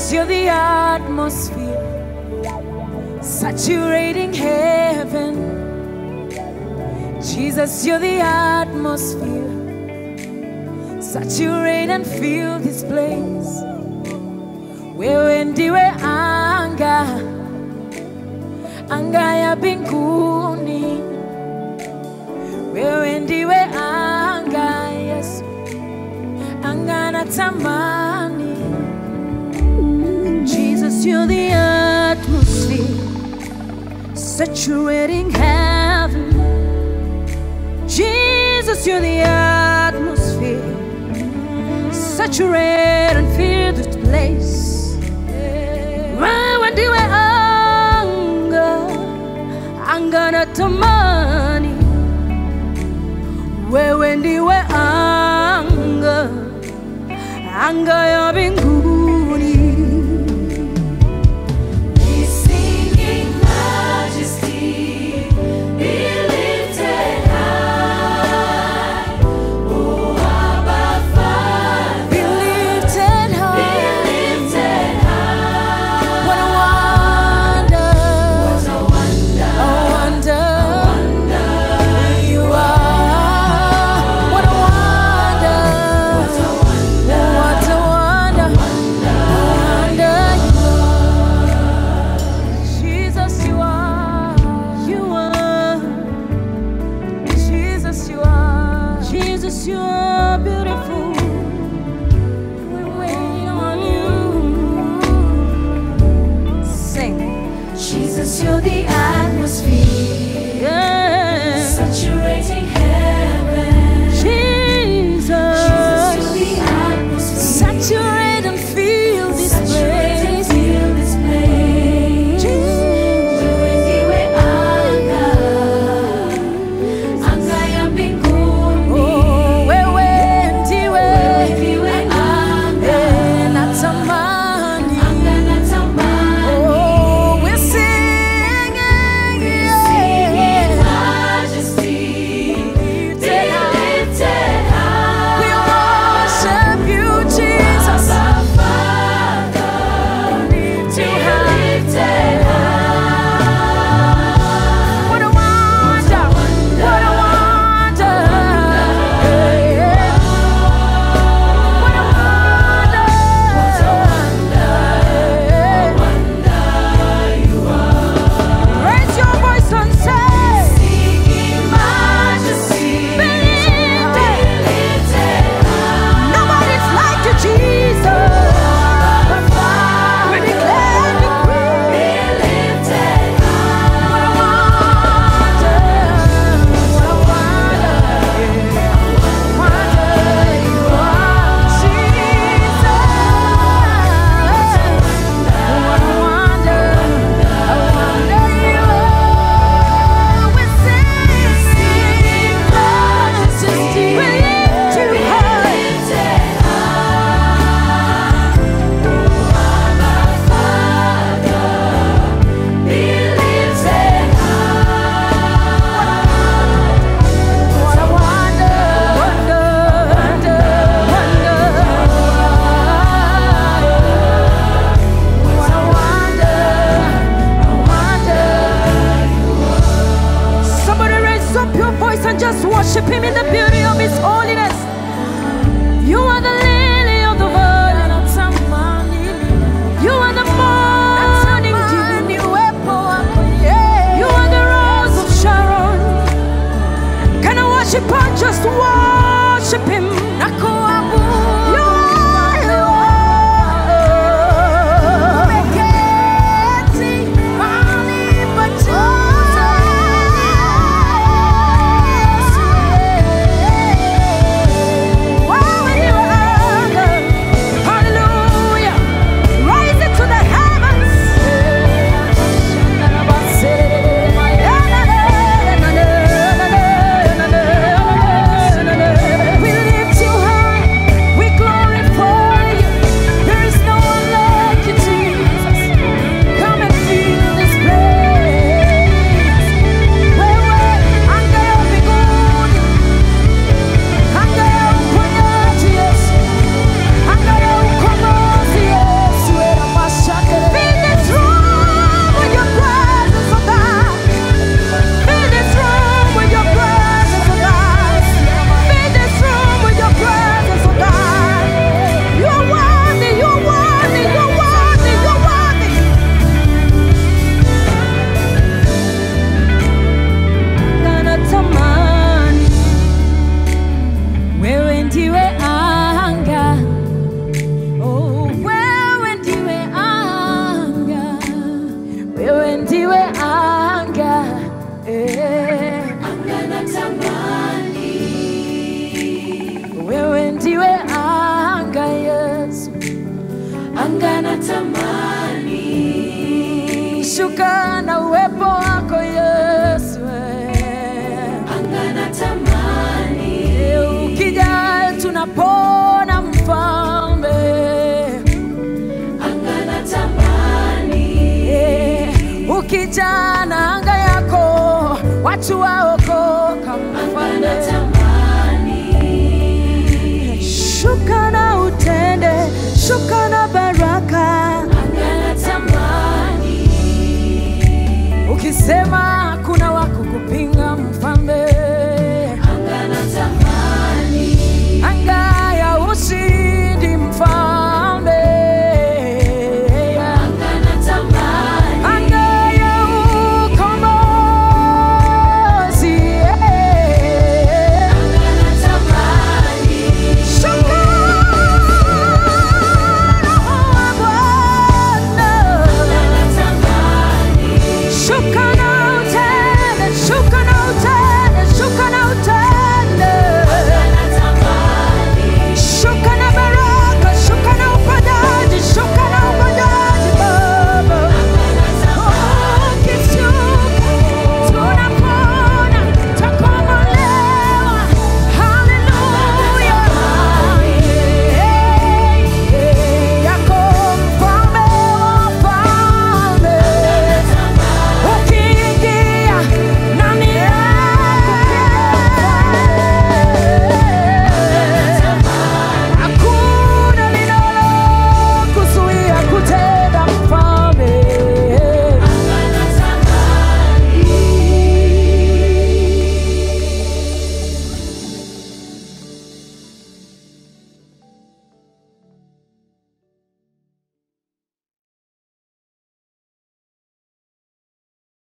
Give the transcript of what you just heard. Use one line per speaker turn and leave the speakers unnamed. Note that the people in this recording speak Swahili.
Jesus, you're the atmosphere, saturating heaven. Jesus, you're the atmosphere, saturate and fill this place. Wewe ndiwe anga, anga ya mbinguni. Wewe ndiwe anga, Yesu, anga natamani. Jesus, you're the atmosphere, saturating heaven. Jesus, you're the atmosphere, saturate and fill this place. Wewe ndiwe anga, anga natamani. Wewe ndiwe anga, anga ya mbinguni.
You're the atmosphere, yeah, saturating heaven.
Jesus, you're the atmosphere, saturate and fill this place.
Wewe ndiwe anga, anga ya mbinguni.
Oh, wewe ndiwe
anga,
natamani.
Anga natamani.
Oh, we're singing, yeah.
anga natamani.
Shuka na uwepo wako Yesu,
anga natamani.
Ukija tunapona mfalme,
anga natamani.
Ukija na anga yako watu waokoka mfalme. Shuka na utende, shuka na baraka,
anga natamani.
ukisema